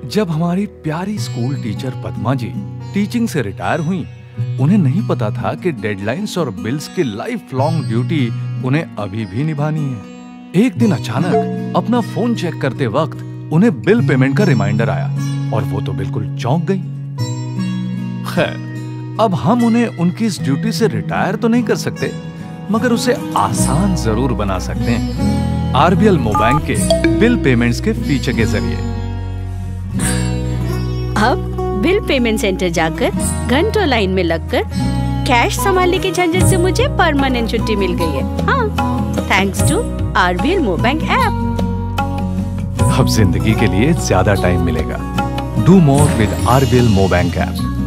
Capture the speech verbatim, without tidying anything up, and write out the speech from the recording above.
जब हमारी प्यारी school teacher Padma ji teaching से रिटायर हुई, उन्हें नहीं पता था कि डेडलाइंस और बिल्स की लाइफ लॉन्ग ड्यूटी उन्हें अभी भी निभानी है। एक दिन अचानक अपना फोन चेक करते वक्त उन्हें बिल पेमेंट का रिमाइंडर आया और वो तो बिल्कुल चौंक गई। खैर, अब हम उन्हें उनकी इस ड्यूटी से रिटायर तो नहीं कर सकते, मगर उसे आसान जरूर बना सकते हैं आरबीएल मोबैंक के बिल पेमेंट्स के फीचर के जरिए। अब बिल पेमेंट सेंटर जाकर घंटों लाइन में लगकर कैश संभालने के झंझट से मुझे परमानेंट छुट्टी मिल गई है। हाँ, thanks to RBL MoBank app. अब जिंदगी के लिए ज्यादा टाइम मिलेगा। Do more with RBL MoBank app.